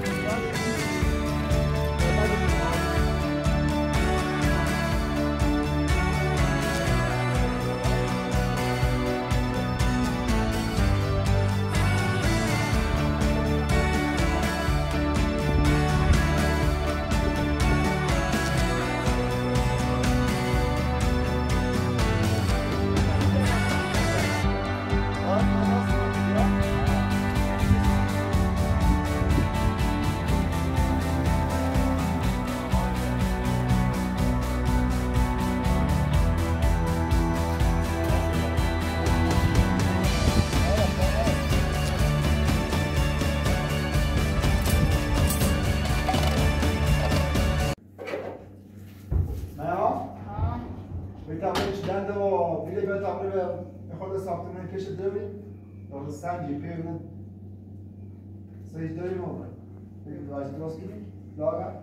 سنجی پیونه سجداری موقع بگید واسه درست کنید لاغر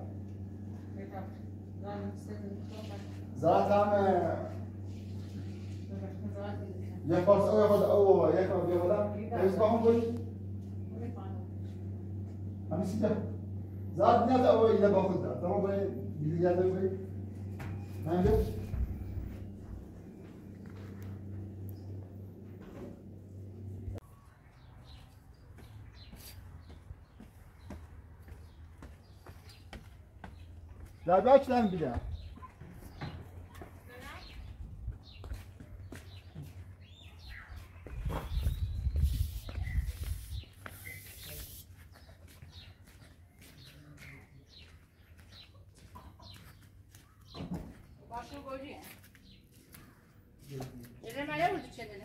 زرات هم یک فرصه او خود او یک فرصه بیا بودم ایز با هم بودی همی سیده زرات نیاد او ایده با خود دار تمام باید بیدی یاد بگید همینجا در بچلم بیدم Başını koydu ya. Yeremeler vurdu çeneni.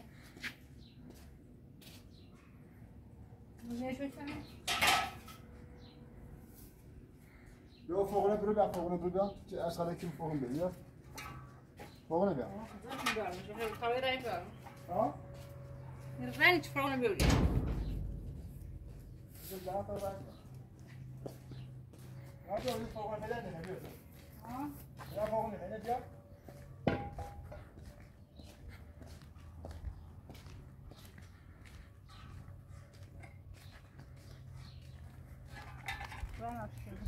Ne şöyle? بیا فوقونه برو بیا فوقونه برو بیا چه اشغال کیم فوقون بیا فوقونه بیا Tavayı da yapıyorum. ها Ben hiç fırına böyle. Bizim daha da var. Ne yapıyorsun fوقونه falan ne yapıyorsun? Ha? Ya fوقونه ne diyor? Ben açıyorum.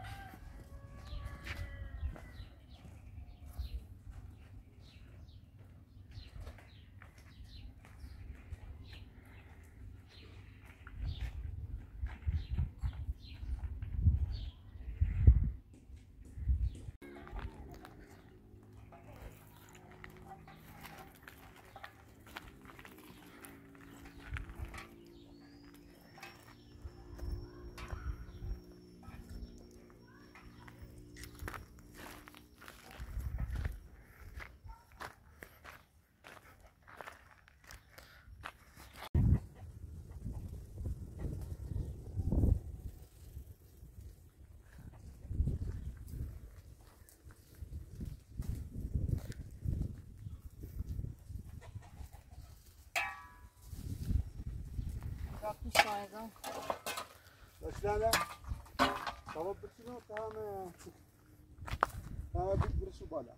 Bakmış bazen. Başlayalım. Tamam bitirsin tamam. Tamam bir su bala.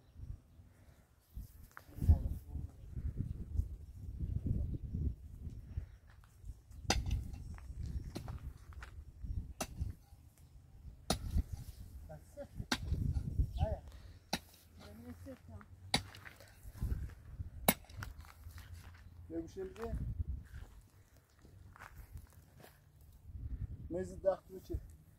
Ne bir şey mi? Mezi daxtı ki.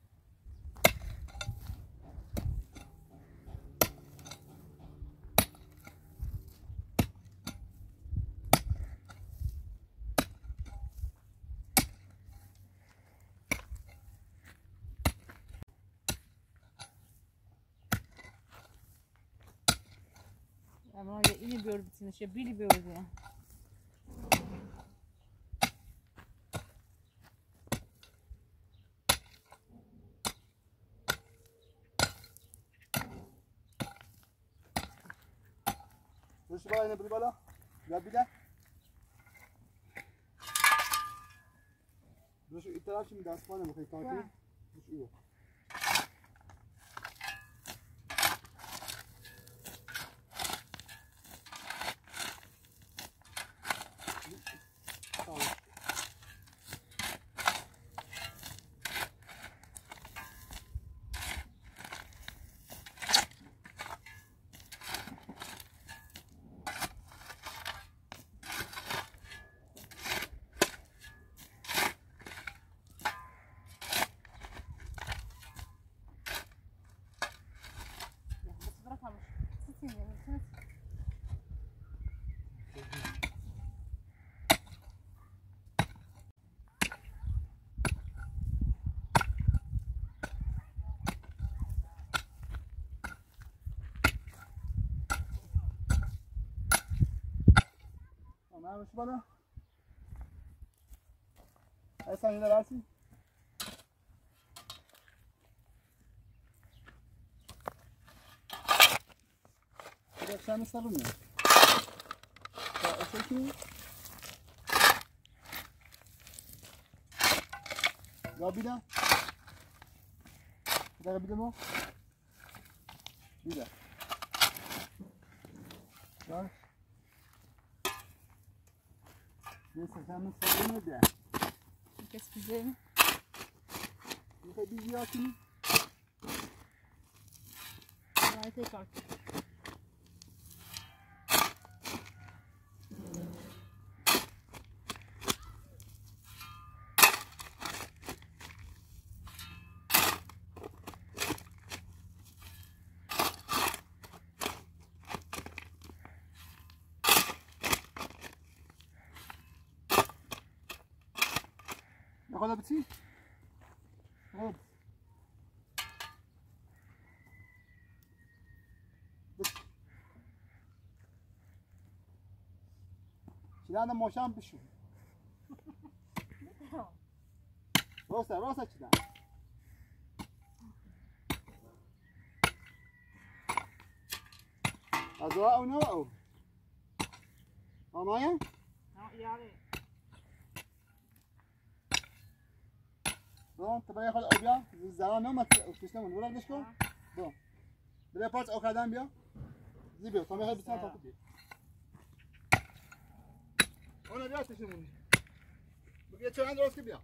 Ama yine böyle bitsin işte biri böyle ya. Burası bana yine bir bala. Ya bir de. Burası itiraf şimdi gaspane bakayım kanki. Burası iyi. باش بالا اصلا یه درسی شام سالونه تا اصلی گابیدا ده بیدم او بیدا باش neyse şam salونه ده Qu'est-ce que c'est? میخوای بیزی آتونی Arrêtez quand. ناخدها بتسي خد شیلان ماشام بشو راسته شیلان از او نه او آماده Non, yare. برو تبا یخال آب بیا زران نمت تشنمون برو دش کن برو بله پاس او کردن بیا زی بیا تا میخوای بسیار تا بیا اون بیا تشنمون بگه چند درست که بیا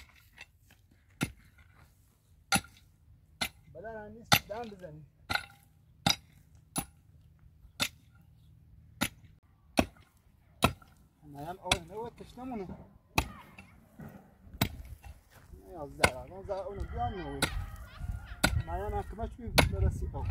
بله نیست دم بزنی نیم اول نو تشنمونه یا زران اونو بیان نو نیم کمش بی برسی او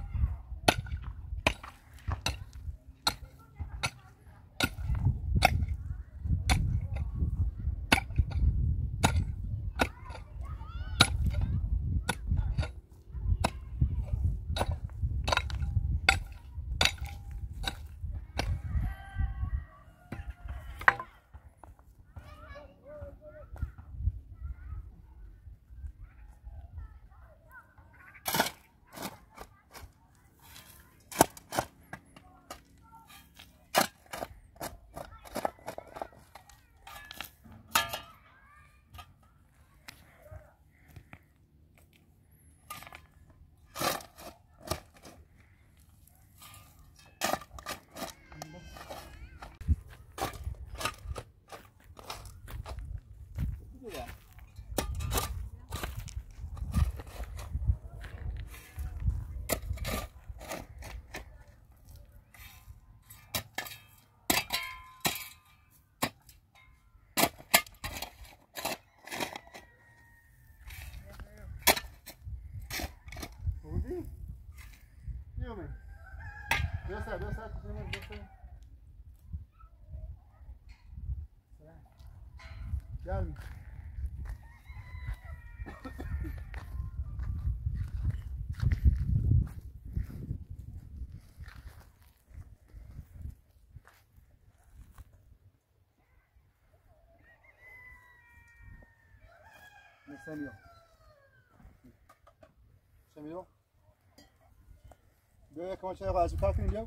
بودی؟ نیومد دوسته تشنمون دوسته گرمی سمیو سمیو بیا یک کمچه رو از کار کنیم بیاو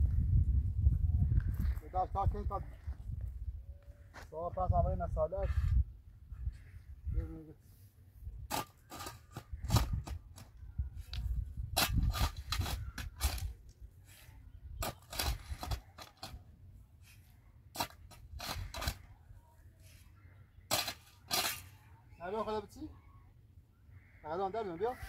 بیا تا کنیم تا صبح پس اولین نسالت بیا خدا بچی الان در میام بیا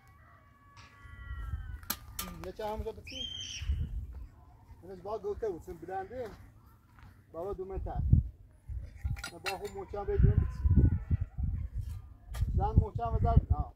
نچه همونجا بچی اینش باید گفته بود چون بلنده بابا دومتر با خوب محکم بدون بچی زن محکم و زن نه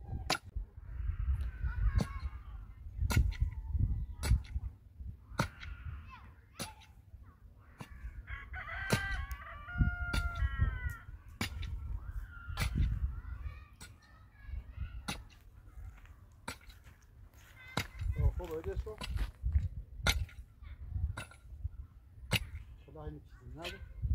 خوب بایدش کن خدا همین چیزی نده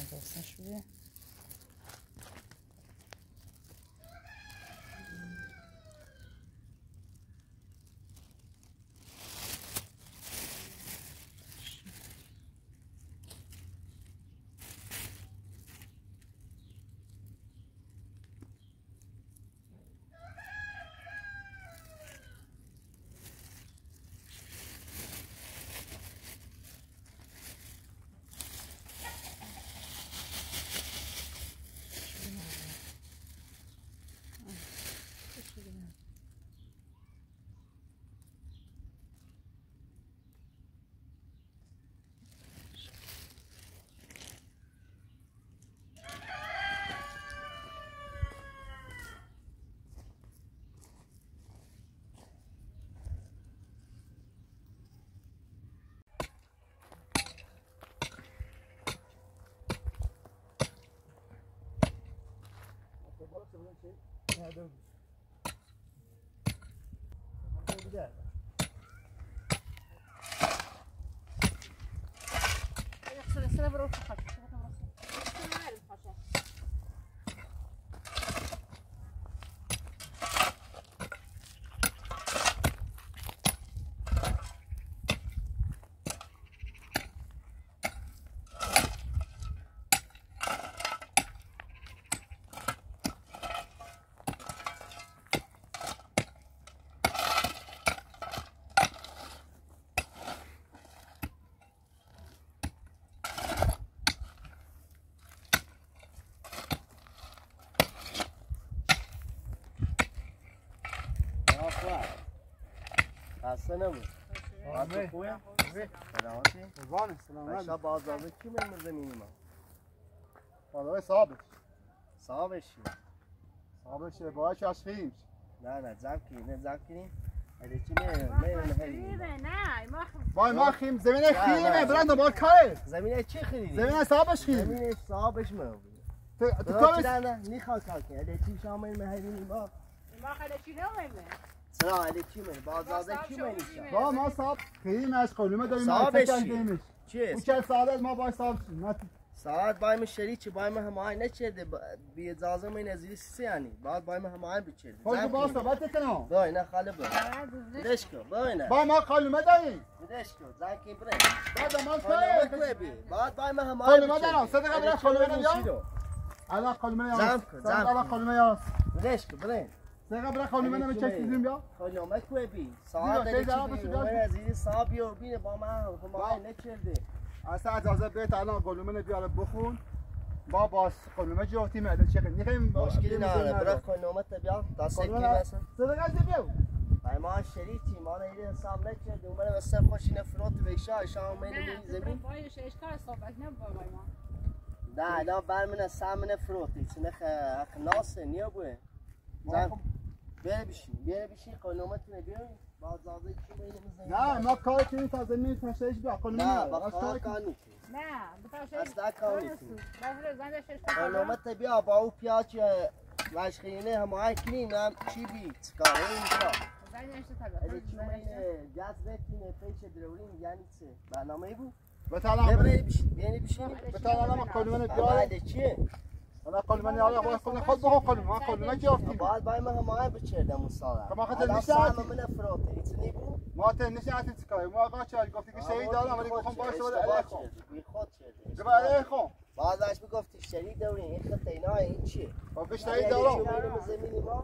درستن شده خسته نبود. آمه خوبه؟ سلامتی؟ قربانه سلامت شب بازدارده کی من زمینی ما؟ بالای صاحبش صاحبش چیه؟ صاحبش باید چاش خیمش نه زب کنیم اگه چی نه باید ما خیم زمین خیمه برند باید کاره زمینه چی خریدی؟ زمین صاحبش خیم زمینه صاحبش ما تو نیخواد کار کنی اگه چی شامل مهرینی ما خیلی چی نمیمه چرا اگه چی منی؟ بازدارده کی منی؟ با ما صاحب خیمش خلومه داریم صاحبش چیه؟ او چه ساعت ما باید صاحب شیم ساعت بایم شریچی بایم همه نچرده بی اجازه من نزدیک سی یعنی بعد بایم همه بچرده خود با صحبت کنم باید نه خاله بدش کن باید با ما خلومه داریم بدش کن زنکی بره بعد ما خلومه کاره بعد بایم همه خلومه دارم صدقه برای خلومه نمیام الان خلومه یاست الان خلومه یاست بدش کن بره صدقه برای خلومه نمیچسیدیم بیا خلومه کوی بی ساعت دیگه نزدیک صاحبی و بینه با من همه نچرده اصلا اجازه بیت الان قلومه بیاره بخون با باس قلومه جوتی معده چه نخیم مشکلی نداره برای قلومه بیا دست کی مثلا صدقه بیا ما شریکی ما نیده حساب نکرد اومده واسه خوشی نفرات ویشا شام میده زمین باید اشکال صحبت نمی‌کنم نه برمنه سام نفراتی چنخ ناسه نیا بوه زن بیاره بشین قلومتونه بیاری بازازه کی میده نه ما کار کنیم تا زمین تشریش بیا قلومه نه با کار نیست نه اصلا کار نیست بفرست قلومت بیا با او پیاچ مشخینه همه کنیم هم چی بی کاری اینجا اگه چی میده جاز بتینه پیش درولین یعنی چه برنامه بود بتالا بیانی بشین بتالا ما قلومه اما بیاره اگه چیه حالا قلومه نیاره باید خود بخون قلومه ما قلومه جافتیم باید باید ما همه بچردم مصالح ما خاطر الان نشد سام من افراطه ایتنی بود ما تنشی عتی چیکار ما آقا چه گفتی که شهید دارم ولی گفتم باشه ولی علیکم بی خود چرده جبا علیکم بعد باش میگفتی شهید دارین این خط اینا این چیه خب شهید دارم زمینی ما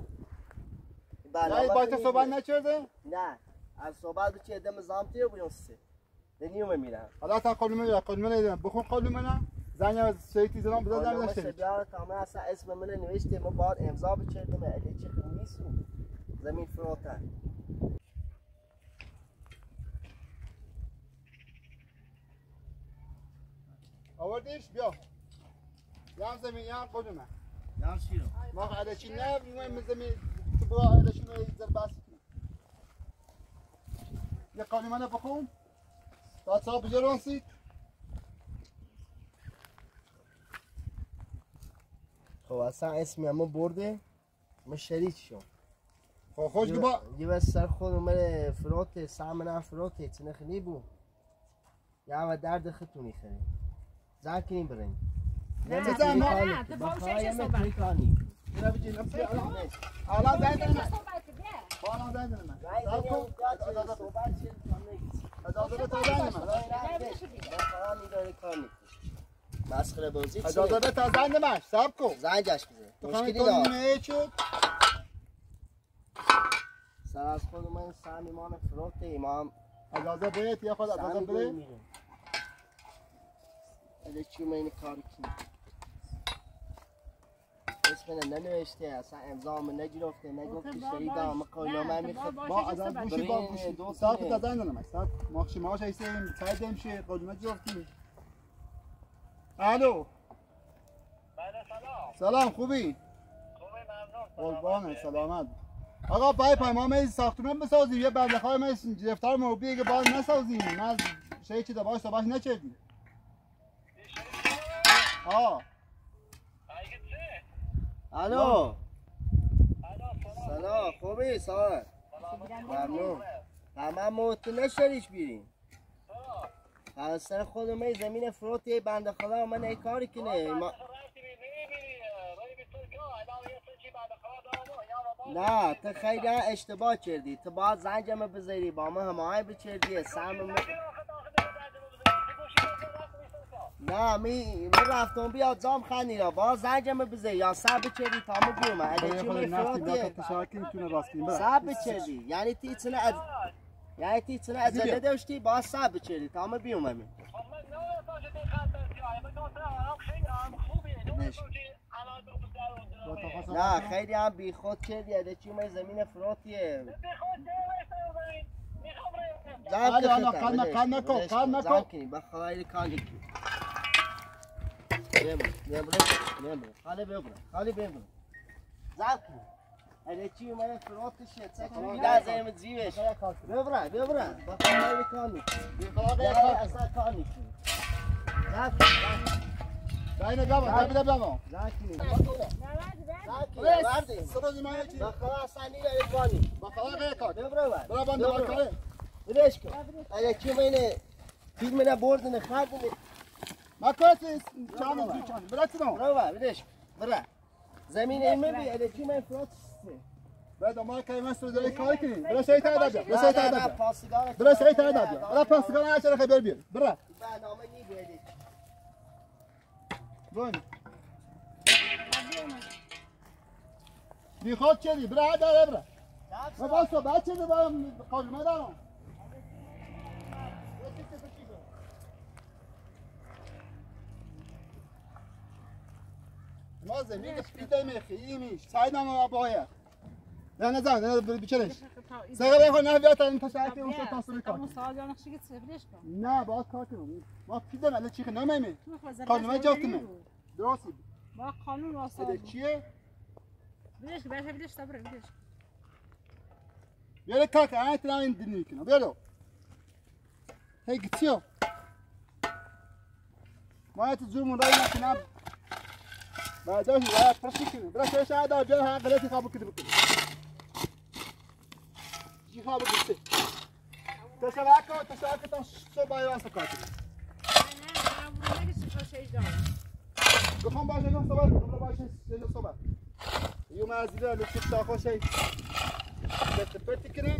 نه با تو صحبت نکرده نه از صحبت بچه دم زامتی رو بیون سه دنیوم میرم حالا تا قلومه نیدم بخون قلومه نه زنی از شهیدی زنان بذار قلومه داشته سبیار کامل اصلا اسم من نوشته ما بعد امضا بچردم علی چه نیستم زمین فروتن آوردیش بیا یام زمین یام قلومه یام چی رو ما علیچی نه میگم زمین تو با علیچی رو زرباس یه قلومه نه بخون تا صاحب بجرانسید خب اصلا اسمی همه برده ما شریک شو خب خوش با یه بس سر خود اومده فروت سامن فروت چنه خلی بو یا و درد خطونی خری زن کنیم برین بزن ما. نه تو با چه صحبت کنی؟ اینا بگی نفسی الان زنگ دارم من. الان زنگ دارم من. صبر کن. اجازه بده تا زنگ من. مسخره بازی چیه؟ اجازه بده تا زنگ من. صبر کن. زنگش بزن. تو مشکلی خواهی دار. کنی چه؟ سر از خود من صمیمان فروخت امام. اجازه بده یا خود اجازه بده. اگه چی من کار کنی؟ اسم ننوشته اصلا امضا نگرفته نگفتی شهیدم قولنامه میخواد با از گوشی با گوشی دو ساعت تا زنگ دارم صاحب ماش هستیم سعید میشه قولنامه گرفتیم. الو بله سلام خوبی؟ ممنون قربان سلامت. آقا پای ما می ساختمان بسازیم یه بنده خواهی ما گرفتار مربی که باز نسازیم نه شی چی باش صباح نچردیم. الو سلام خوبی سلام ممنون همه موت نشریش بیریم از سر خودم زمین فروت یه بنده خدا من ای کاری کنه نه تو خیلی اشتباه کردی تو باید زنجم بذاری با ما همه بچردی سهم نه می رفتم بیاد زام خندی را با زنجم بذاری یا سب بچردی تا ما بیومه اگه چی می فروتی سب بچردی یعنی تی چنه ازله داشتی با سب بچردی تا ما بیومه می نه خیلی هم بی خود کردی اگه چی می زمین فروتیه بله آنها کن نکن بخواهی کانی کی ببرم خالی ببرم زب کن اگه چی من فروتشه چکم بیده زیم زیوش ببرم بخواهی کانی اصلا کانی کی زب کن داینه بابا زب بابا بخواه اصلا نیره کانی بخواه غیر کار ببرم برش کن اگه چی منه فیلم نه بردن خردن ما کسی چانم برات نو برش برا زمین این میبی اگه چی من فروت بعد ما که مستر داری کار کنی برا سایت دادا برا پاسگان عشر خبر بیار برا برنامه نی بیادی بون بی خود چدی برا داره برا ما با صحبت چه با قلمه دارم ما زمین پیدا میخیمیش سعید ما باید نه بچرش سعی بخور نه بیاد تا شاید اون تو تاسو کار نه باید کار کنم ما پیدا نه چیخ نمیمی قانون جفتم درستی با قانون واسه چیه بیش صبر بیش بیاره کار که آن تنها این دنیایی کنه بیارو هی گتیو ما ات زور من رای نکنم بعدش وای پرسی کنه برای چه شاید آجر ها غلطی خواب کنه بکنه چی خواب کنه تشاک تا سو بای واسه کار کنه نه نمیشه چه جا بخوام باشه نه صبح دوباره باشه نه صبح یوم از دیده لطفی تا خوشی پتی کنه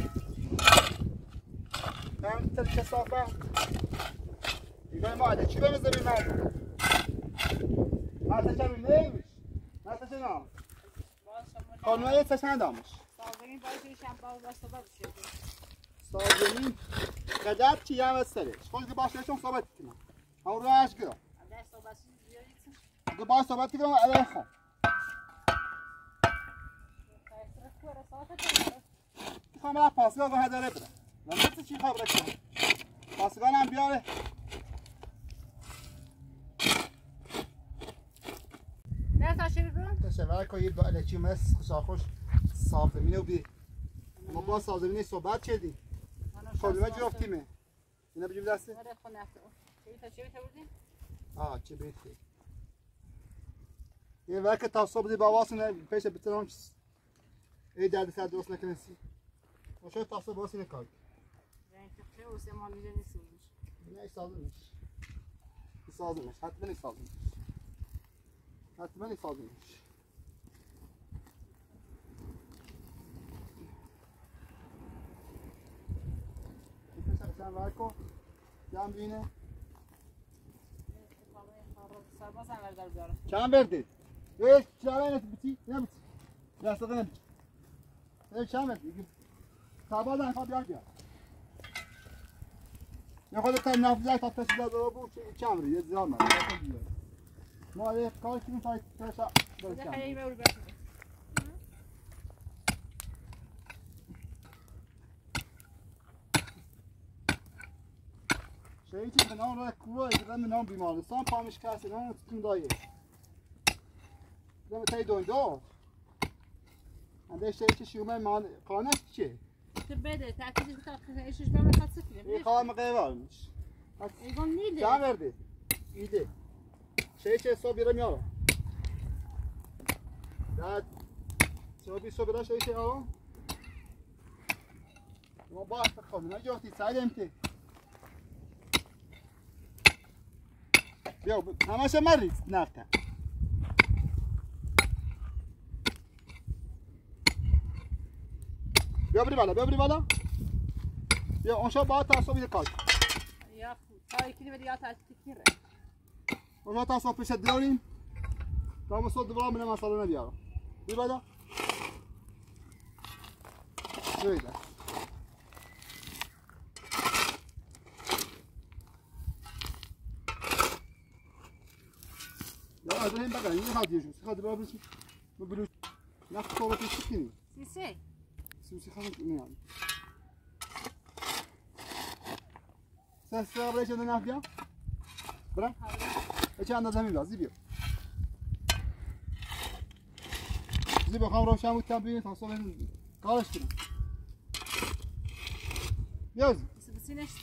هم تل کسافه ایگاه ما عده چی بمزدیم مرد ما تشمی نیمیش ما تشنام خانوه تشن دامش سازمین باشه شنبه و صبح بشه سازمین قدر چی هم از سرش خوش که باشه چون صحبت کنم هم روش گرم اگه باید صحبت کنم علیه خون میخوام برای پاسگاه گاه داره برم نمیشه چی خبره کنم پاسگاه هم بیاره نه تاشی بگم تشویر که یه باید چی مثل خوش سازمین رو بی ما با سازمین صحبت کردیم کلمه جفتیمه اینا بجیم دسته؟ چه بودیم؟ چه بیتی یه وقت تا صبح دی با واسه پیش بترم ای درد سر درست نکنسی و شاید تا صبح واسه نکار یعنی که خیلی واسه ما میده نیست نه سازمش حتما سازمش حتما حسابی میشه. sen Rajko, jam bine. Çam verdi. Evet, çare ne bitti? Ne bitti? Yastığı ne bitti? Evet, çam verdi. Sabahdan kadar ya. Ne kadar sen nafile tatlısı da bu çam veriyor, yazılma. Maalesef kaç gün sayı taşa. şey için ben oraya kuruyor, ben de بیمارستان پامش کسی نه تون دایه. دم تای دویدو. انده şey için شومه مان قانش چی؟ بده تاکید که ایشش به من خاصه کنه. این قام قیوالmış. ایگون نیده. Can verdi. İyiydi. Şey so bira mi alın? Ya so bira şey alın. ما باید بخونم نجاتی سعیم تی بیا همشه مریض نفته بیا بری بالا بیا اونشا باید تصاب یه کار یا تایی کنی بدی یا تایی ره اونشا تصاب پیش داریم تا مسود دوباره من مسئله نبیارم بیا بالا بیا Ya adayım bakın yine hadi yaşıyoruz. Hadi beraber çık. Bu böyle nasıl sonra çıkıyor? Sisi. Sisi hanım ne yani? Sen sıra çanda ne yapıyor? Bırak. Çanda zamin var. Zibiyor. Zibiyor kamera şam utanıyor. Tam sonra karıştırın. Yaz. Sisi ne?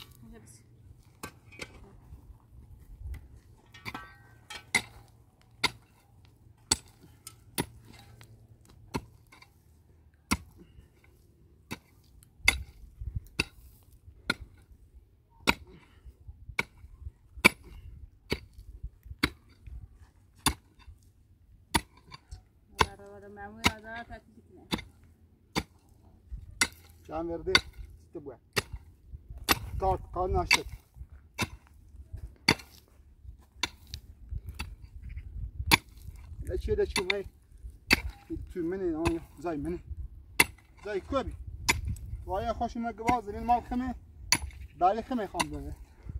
Can verdi. İşte bu. Karnı açtı. Ne çumay. Tümeni ay zay meni. Zay kobi. Vaya خوشم گواز این مال خمه. دالی خمه خام داره.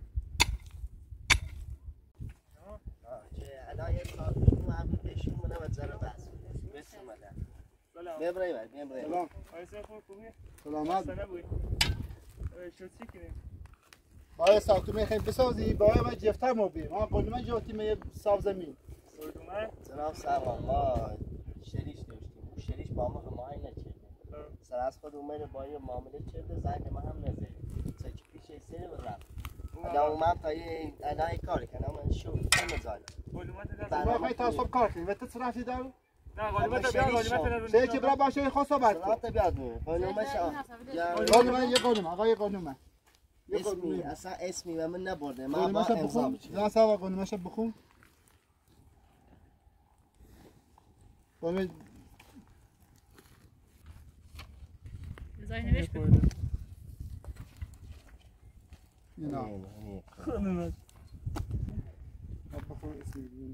الان یه کار هم بهشون منم زرا بس. بسم الله. بیا برای سلام. سلامت. باید ساختمون خیلی بسازی باید ما جفتر ما بیم ما قلمه جاتی ما ساف زمین جناب سلام ما شریش داشتیم اون شریش با ما هماهنگ نکرده سر از خود اومد با یه معامله کرده زنگ ما هم نزد سه چی پیش سری برم الان اومد تا یه الان کاری کنم من شو نمیذارم ما خیلی تصاب کار کنیم و تو رفتی دارو نه غالبا بیا سه چی برای باشه خواست صحبت کن صحبت بیاد می قانون قانون یه قانون آقای قانون اسمی اصلا اسمی و من نبرده من با امضا می‌کنم نه سوا قانونش بخون قانون زای نوشت بکن نه خانم بخون اسمی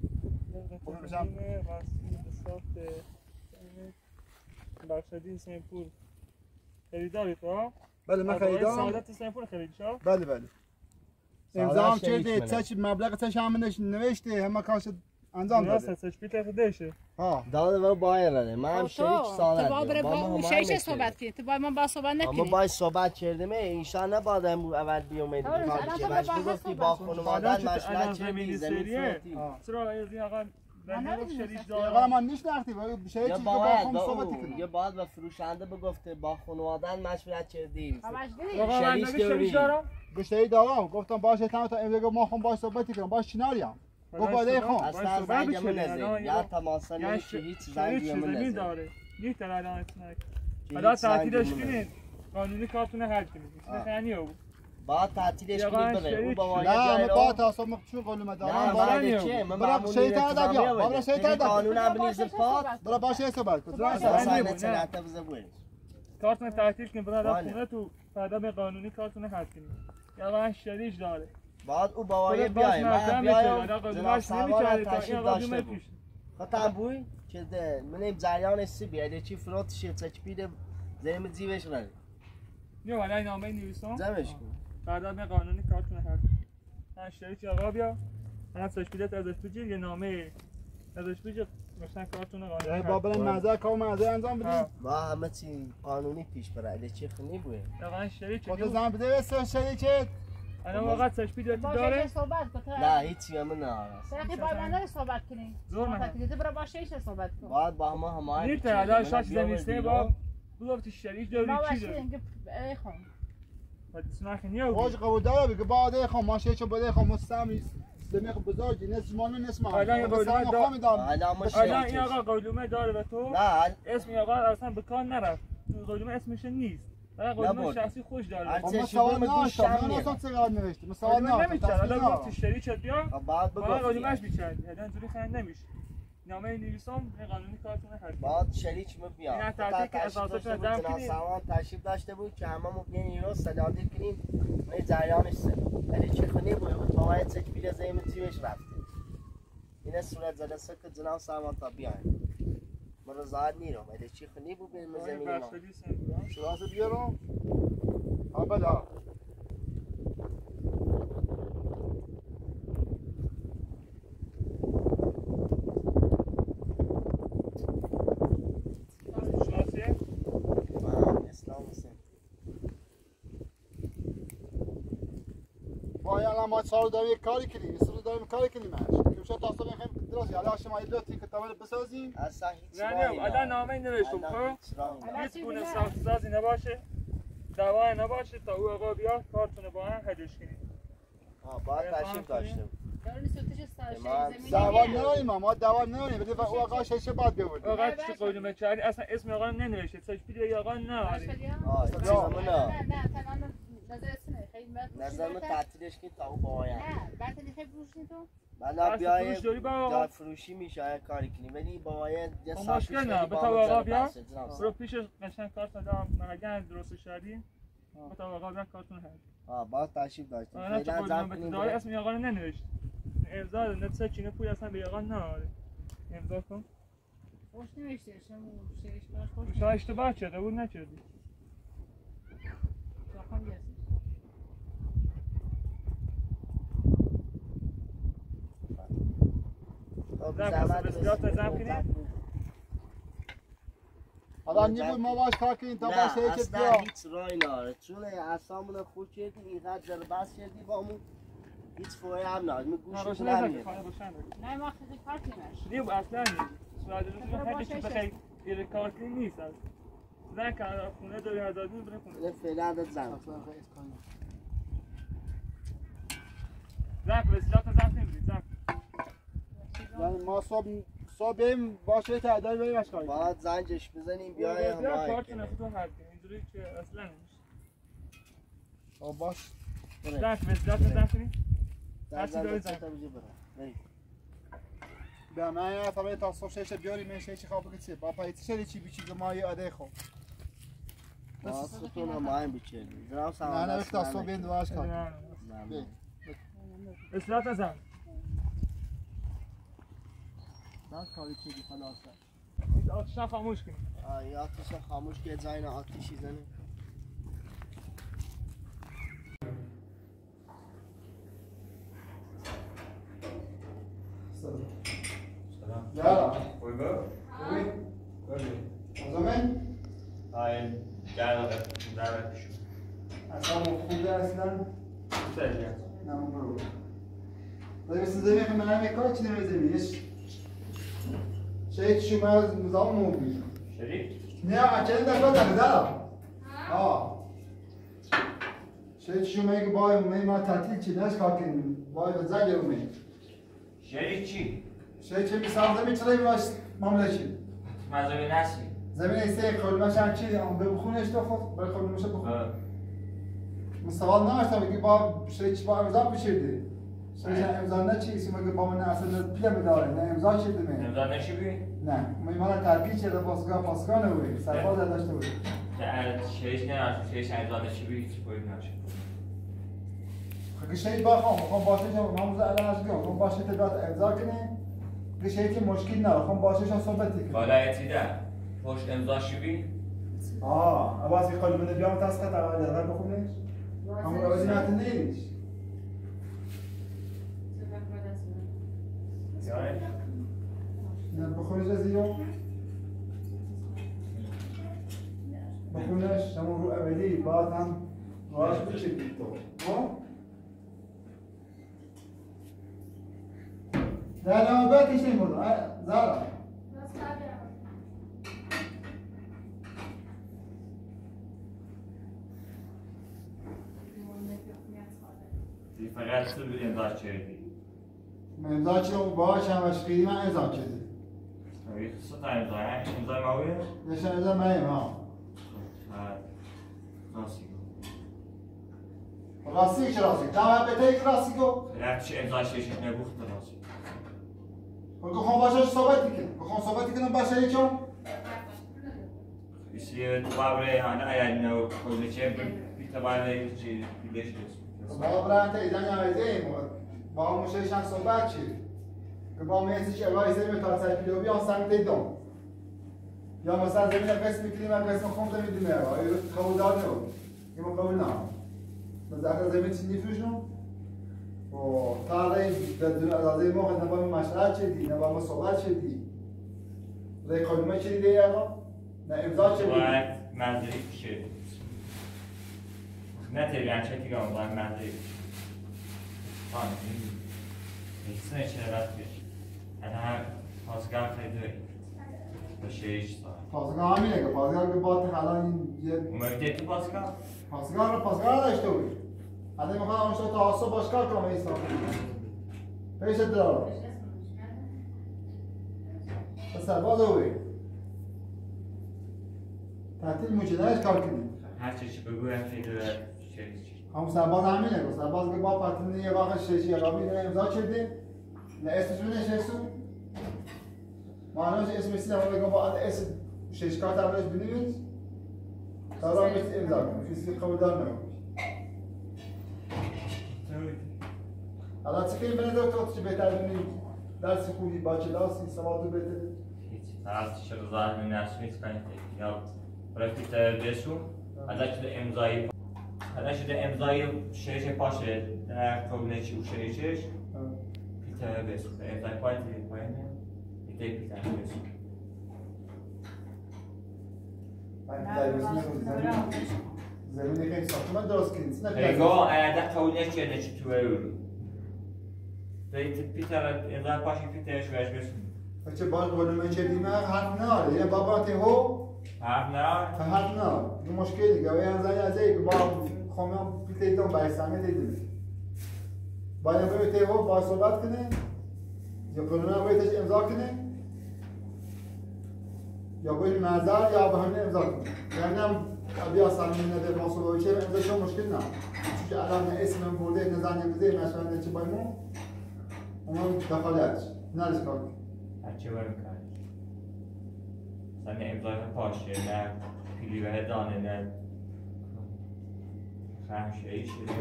بخشدی سیمپور خریداری تو؟ بله من خریدم سعادت سیمپور خریدی شو؟ بله امضا هم کرده چه مبلغ چه هم نوشته همه کارش انجام داده راست چه پیت خدشه ها داده و بایر من هم شریک سالت تو باید با اون شیشه صحبت کنی تو باید من با صحبت نکنی اما باید صحبت کردم ایشان نباید اول بیومید گفتی با خانوادن مشورت کردی زمین فروختی چرا از این آقا شریک آقا داره من نشناختی شیء چیزی با خودم صحبت کنم یه باید به فروشنده بگفته با خانوادن مشورت کردی آقا من شریک دارم گشته‌ای دارم گفتم باشه تا امروز ما خون باش صحبت کنم باش چناریم گفت باید خون اصلا زنگ من نزد یا تماس نمیشه هیچ زنگی من نزد داره نیست الان اسناک حالا تعطیلش کنین قانونی کارتون حل کنید اسم خانی او بعد تعطیلش کنید بره او بابا نه من با تصاب چون قول نه مدارم بعد چه من معمولی شیطان داد یا بابا شیطان داد قانونم بنیز پات برا باشه صحبت کن ساینه چنته بزبوش کارتون تعطیل کن برای رفت خونه تو فردا به قانونی کارتون حل کنید یا من شریش داره بعد او بابای بیایم من بیایم جناب سوار تشریف داشته بود خطا بوی که ده من این جریان سی بیاید چی فرات شیفت چی پیده زیم زیبش رد یا ولی نامه نویسم زمش کن فردا به قانونی کارتون حل من شریش آقا بیا من سشپیدت ازش بگیر یه نامه ازش بگیر مثلا کارتون قانونی بابا مزه کام مزه انجام بدیم با همه چی قانونی پیش بره چی خنی بوی یا من شریک خود زن بده بس شریکت الان واقعا سشپیدت داره نه هیچی همه نه سرخی با من صحبت کنیم زور من برای باشه ایش صحبت کن بعد با همه همه نیت الان شاش زمینسته با بگفتی شریک داری ما چی باشه داری اینکه ای خون اسمح نیا واج قبول داره بگه بعد خام ماشه چه بده خام مستمی دمیخ بزرگی نسمان نسمان الان یه قولومه الان این آقا قولومه داره و تو نه اسم آقا اصلا به کار نرفت قولومه اسمش نیست فقط قولومه شخصی خوش داره ما سوال ناشتم من اصلا چقدر نوشتم سوال نمیچرد الان گفتی شریکت بیا بعد با قولومهش میچرد الان اینجوری خیلی نمیشه نامه نویسم به قانونی کارتون حل بعد شریک میاد این تعطیل که اساسش ندم کنید سامان تشریف داشته بود که همه ممکن اینو صدادی کنیم نه جریانش سر ولی چه خونی بود باید چه پیله زیم تیمش رفت این صورت زده سکت جناب سامان تا بیاین مرا زاد نیرم ولی چه خونی بود به زمین ما شراس بیارم ابدا ما چهار داریم یک کاری کنیم سر داریم کاری کنیم که شاید داستان بخیم درست حالا شما یه لطفی کتابه بسازیم اصلا هیچ نه الان نامه نوشتم خب هیچ گونه سازی نباشه دعوا نباشه تا او آقا بیاد کارتون با هم حلش کنیم باید تشریف داشته بود دعوا نداریم ما دعوا نداریم ولی او آقا شش بعد بیاورد آقا چه قولومه کردی اصلا اسم آقا ننوشته تشکیل آقا نه نظر تعطیلش که تا او باید نه بعد خیلی فروشی تو من بیایم داری با آقا فروشی میشه کاری کنیم ولی باید یه مشکل نه به تا آقا بیا برو پیش قشنگ کارت دادم مگه درست شدی به تا آقا بیا کارتون هست باید تشریف داشتیم نه چه قولومه داری اسم آقا ننوشت امضا نه چه چینه پول اصلا به آقا نه امضا کن خوش نوشته شما خوش شما اشتباه شده بود نکردی حالا نیبود ما باش کار کنیم تا باشه نه که اصلا هیچ رای ناره چون اصامون خوب کردیم اینقدر دربست کردیم با همون هیچ فوری هم ناره می گوشش نمید نه ما خیلی کار کنیمش نیب اصلا نیست سوال روز خیلی چی بخیر یه کار کنی نیست زن که خونه داری آزادی بره خونه این فعلا داد زن زن که بسیلات زن نمیدید زن یعنی ما صبح بریم باشه تعداد بریم اشکاری باید زنجش بزنیم بیای همه کارتون خودتون حل کنیم اینجوری که اصلا نمیشه باش زن که بسیلات زن کنیم هرچی داری زن به من یه طبعه تا صبح شیشه بیاری من شیشه خواب بگید با پایی تیشه چی بیچی به ما یه عده خوب خودتون هم باید بچینیم نه نه تا صبح بین دواش کار بسیلات زن نه کاری چی دی خلاصه آتش خاموش کنیم آتش خاموش که جای آتشی زنه سلام یا خوبی با؟ خوبی؟ زمان آین دعوت شو اصلا خوبه اصلا سریع نه اون برو ولی مثل زمین که من هم یک کار چی نمیزمیش شاید شما از نظام موبیل شریک؟ نه اچه دفعه دارم شاید شما که باید ما تعطیل چی نش کار کنیم باید زنگ رو می شریک چی؟ شاید چه میسام زمین چرا باش معامله چی مزاوی نسی زمین ایسته خلمش هم چی هم به بخونش تو خود به خلمش بخون سوال نمیشتم بگی با شریک با امضا بشیدی شریک امضا نه چیزی مگه با من اصلا پیام داره نه امضا شده من امضا نشیبی؟ نه من ترکیب شده پاسگاه نبودی سرباز داشته بودی شریک نه شریک امضا نشیبی هیچ پوید نشه خب شریک بخوام باشه که من الان از میگم خب باشه تبعت امضا کنه که شریک مشکل نداره خب باشه شون صحبت کنه حالا اتیده پشت امضا شیبی؟ اواز خالی من بیام تاسکت اول دقیقه بخونش همون روزی نتونیش نه بخونش از اینو بخونش همون رو اولی بعد هم راش بچید تو نه نه بکش این بود زارا فقط تو امضا چردی امضا چه اون باش هم اشقیدی من امضا کردی سه تا امضا امضا ماویه؟ نشان امضا مایم ها راستی چه راستی؟ تمام بهتری راستی گو؟ رفت چه امضا شیشش نبوخت راستی بخوام باشش صحبتی کنم بخوام صحبتی کنم باشه یکم بسیار تو بابره هنه اید نو کلی چه بیتباره چی بیدش دست با برای تیزن نمیزیم با مشهشن صحبت چی که با میسیش الهی زمین تا سر کیلو بیان سنگ دیدم یا مثلا زمین قسم میکنیم و قسم خون زمین دیمه آیا قبول دار نبود که ما قبول نام بذار زمین چی نیفروشنم و تاره بدون ازازه موقع نبا می مشرعت چدی نبا ما صحبت چدی ری کلمه چدی دیگه آقا نه امضا چدی باید منظری کشه نه تریان چه دیگه اون باید منظری آن این چه رفت بیش انا پاسگاه خیلی دوی باشه ایش سال پاسگاه همینه که پاسگاه که با حالا این یه اومده تو پاسگاه؟ پاسگاه داشته بود حالا میخوام اونجا تا صبح باش کار کنم ایسا پیش دارم سرباز اوی تعطیل موجودهش کار کنیم هر چی بگویم خیلی شریک همون سرباز همینه که سرباز که با پترونی یه وقت ششی یقابی نه امضا کردیم نه اسمش نشستم معنیش اسم سیدم بگم با اسم شش کارت اولش بنویس تا را میشه امضا کنیم کسی قبول دار نمید حالا چه کنیم بنده تو چه بهتر بینید درس خوبی با کلاسی سوادو بهتر هیچ چرا ظاهر می نشونید کنید یا رفیق بسون حالا شده امضای شریش پاشه در قبول چی و شریشش پیتر بسون امضای پایین پایینه پیتر بسون زمینی که ساختمان درست کنید پیگاه در قبول چیه نچی تو ایرو پیتر امضای پاشه پیترش وش بسون بچه باز بولومه چه دیمه حرف ناره یه بابا تهو حرف نرار؟ حرف ناره یه مشکلی که یه زنی از ای که با خواهم پیتیدم بایستانه دیدیم باید باید تهو با صحبت کنه یا بولومه بایدش امضا کنه یا باید نظر یا به همین امضا کنه یعنی هم ابی آسانی نده ما صحبت چه امضا شما مشکل نه چون الان اسمم برده نزنی بوده مثلا چه باید ما اون دخالت نرس کار چه برم کنی؟ سنه امضای پاشه نه پیلی به دانه نه خمشه ای شده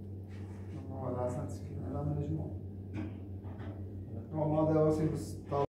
والله اصلا الان مجموع ما ده واسه